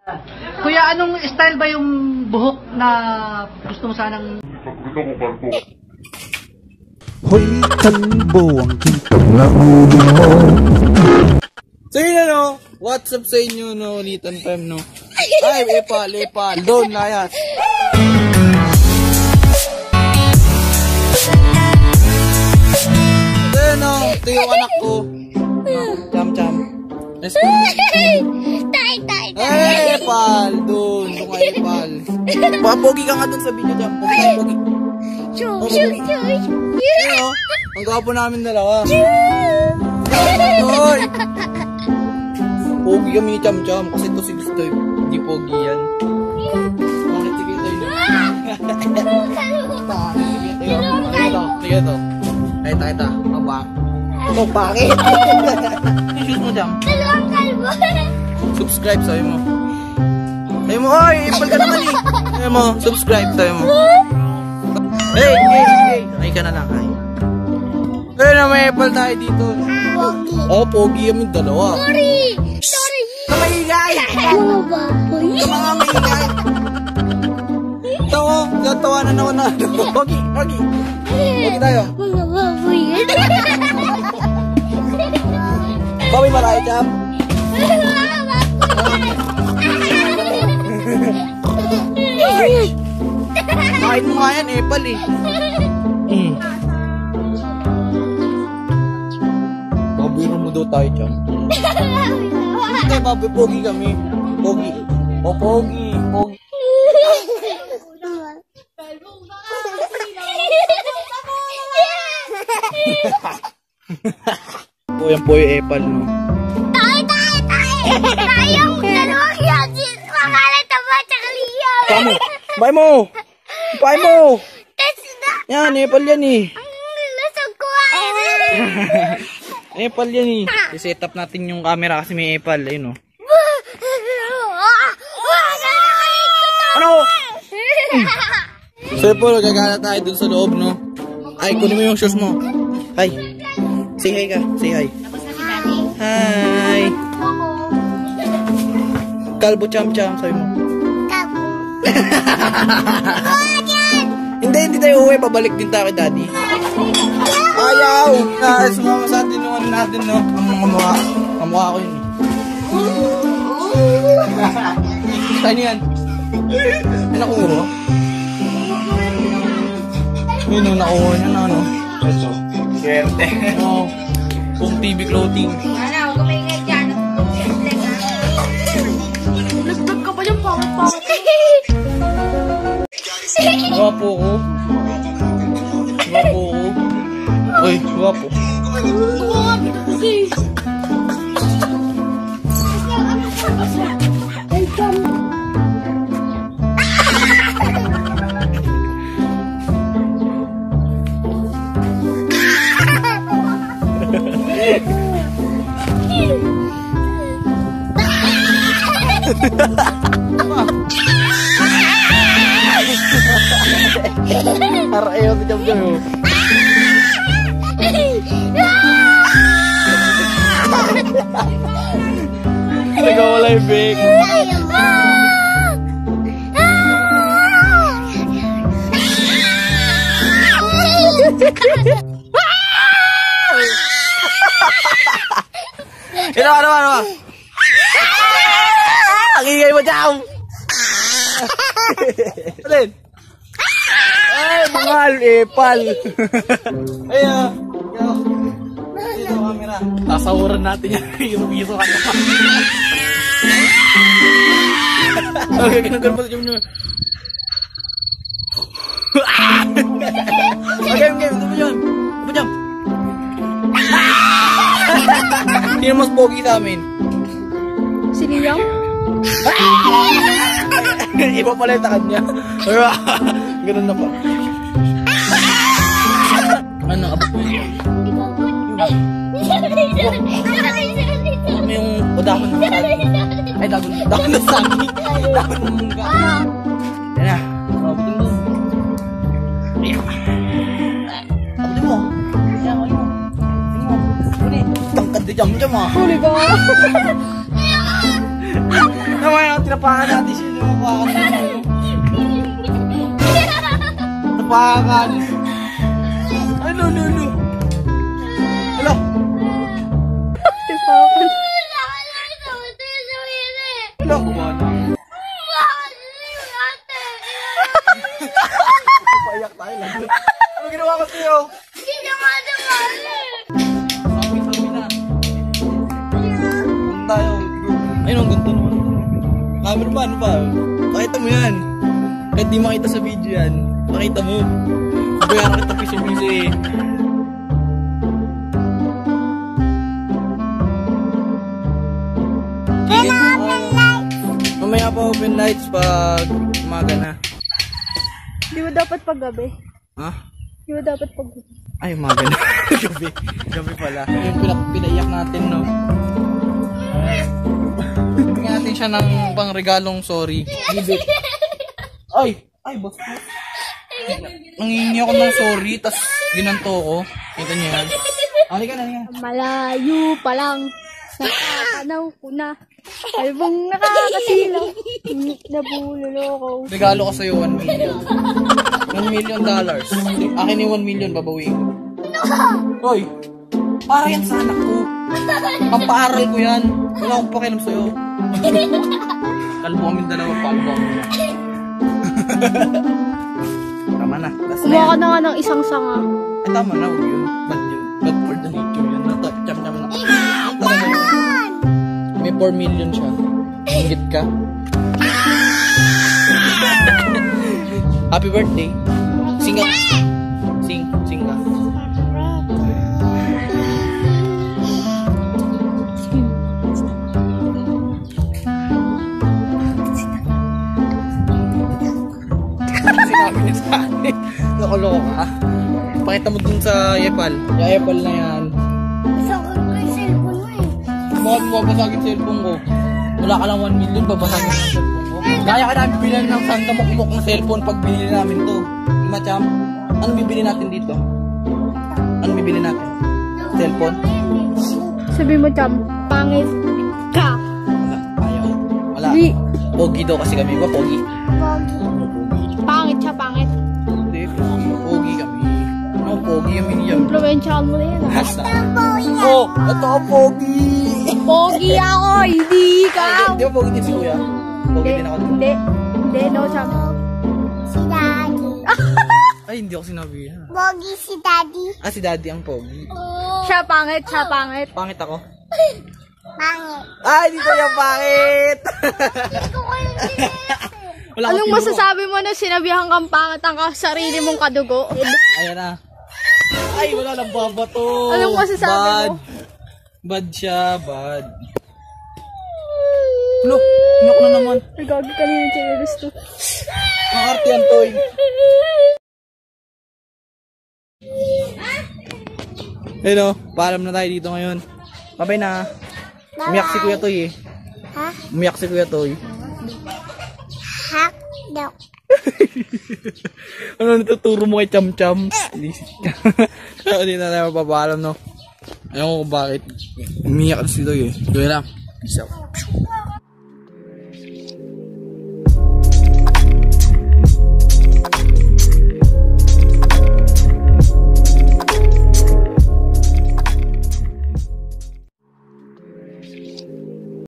Kuya, anong style ba yung buhok na gusto mo sanang... Hoy, kalbo ang kitang nahuli mo. So yun ano, what's up sa inyo no, Litan Fem no. Ay, epal, doon layas. So yun no, ito yung anak ko. Cham. Let's go. Ay, epal, doon kayo epal. Pogi ka nga doon sa video dyan, pogi. Ano, ang gwapo namin dalawa. Hoy! Pogi kami ni Cham kasi ito si Gusto, hindi pogi yan. Bakit sige tayo na? Sige ito. Kita. Ito, bakit? I-shoot mo Cham. Subscribe sabi mo. Sabi mo, oy, ipal ka naman eh. Sabi mo, subscribe sabi mo. Hey. Ay ka na lang, ay. Pero na may ipal tayo dito. Oh, pogi kami dalawa. Sorry! Maingay! Mga maingay! Tawa na naman na. Pogi tayo. Mga baboy. Bawi marami, Cham. Kain mo nga yan, epal eh. Babiro mo daw tayo, Cham. Hindi, baboy, pogi kami. Pogi. O, pogi. Yan po yung epal, no? Tayong dalawang yasin. Pangalan taba tsaka liyaw. Bay mo! Test na. Yan, epal yan eh. Lasag ko Epal yan eh. I-set up natin yung camera kasi may epal. Ayun o. Ano? So po, gagala tayo dun sa loob, no? Ay, kunin mo yung shoes mo. Hi. Say hi ka. Say hi. Hi. Kalbo Cham, sabi mo. Kalbo. Hindi tayo uwi. Babalik din tayo kay daddy. Ayaw! Sumama sa atin yung ano natin, no? Ang mukha ko yun. Saan yan? Ay, nakuha mo? Yun, nakuha niya na, no? Ito. Swerte. Oo. Kung TV clothing. Ano, kumingay dyan. Lagdag ka pa yung pangit-pangit. Gwapo ko. Uy, gwapo. Arayaw sa jam ko. Nagawala yung big. Ano? Ang ingay mo, Cham! Alin? Ay, mahal, epal! Ayan! Ito camera. Sasawaran natin yan. Iso ka na. Okay, ganun pa sa Cham nyo. Okay, ito mo dyan. Sino mas pogi sa amin? Siniyang? Iba pala yung takad niya. Ganun na pa. Ano? Ano yung dahon ng saging? Ay, dahon ng saging. Dahon ng mungga. Yan na. Butong doon. Ayan. Butong mo. Ayan, ano mo. Huli. Tangkad di jam ah. Huli ka. Naman yung tinapakan natin siya. Tinapakan natin. Tapakan. Ay, no. Hello. Tapakan. Hello. Kumana. Payak tayo lang. Ano ginawa ko sa'yo? Sabi na. Punta tayo. Ayun, ang ganda naman. Cameraman pa. Pakita mo yan. Kahit di makita sa video yan. Pakita mo. Bayaran kita piso-piso eh. Sige. Mamaya pa open lights pag umaga na. Di ba dapat paggabi? Ha? Di ba dapat paggabi? Ay, umaga na. Gabi. Gabi pala. Yung pinaiyak natin, no? Bigyan natin siya ng pangregalong sorry. Bibit. Ay, boss. Nangingi ako ng sorry, tas ginanto ko. Kita niyo yan. Halika na. Malayo pa lang. Nakakanaw ko na. Albang nakakasilaw. Nabulolo ko. Regalo ko sa'yo, 1 million. $1 million. Akin yung 1 million, babawiin ko. Hoy, para yan sa anak ko. Pampaaral ko yan. Wala akong pakialam sa'yo. Kalbo kami dalawa, palbo ako. Tama na. Last na Kumuha ka yan. na nga ng isang sanga. Eh, tama na. Huwag yun. Bad yun. Bad for the nature yun. Cham-cham na. May 4 million siya. Ingit ka. Happy birthday. Sing ka. Sing ka. Sinabi niya sa akin. Loko-loko ka. Pakita mo dun sa Epal. Yung Epal na yan. Bakit mo babasagin cellphone ko? Wala ka lang 1 million, babasagin ang cellphone ko. Kaya ka namin bilan ng sanda mukmuk ng cellphone pag binili namin to. Macham, ano bibili natin dito? Ano bibili natin? Cellphone? Sabi mo, Cham, pangit ka. Wala, ayaw. Wala. Di. Pogi daw kasi kami. Ba, pogi? Pangit siya, pangit. Hindi, pogi kami. Ano, pogi kami niya. Influensyahan mo na yan. Ah. Hasa. Oh, ito ang pogi. Pogi ako, hindi ka. Di ba pogi din si kuya? Pogi din ako. Hindi, no, Cham. Si Daddy. Ay, hindi ako sinabi. Pogi si Daddy. Ah, si daddy ang pogi. Siya pangit, siya pangit. Pangit ako. Pangit. Ay, dito yung pangit! Wala akong Anong tinuro. masasabi mo na sinabihan kang pangit ang sarili mong kadugo? Ayan na. Ay, wala nang babato. Anong masasabi mo? Bad siya, bad. Look, inok na naman. Ay, gagi kanina yung chinelis to. Ang arte yan, Toy. Hello, paalam na tayo dito ngayon. Bye-bye na. Umiyak si Kuya Toy eh. Ha? Umiyak si Kuya Toy. Hak daw. Ano natuturo mo kay Cham-Cham? Hindi na tayo mapapaalam, no? Ayaw ko kung bakit. Umiyak na si Toy eh. Doy lang. Peace out.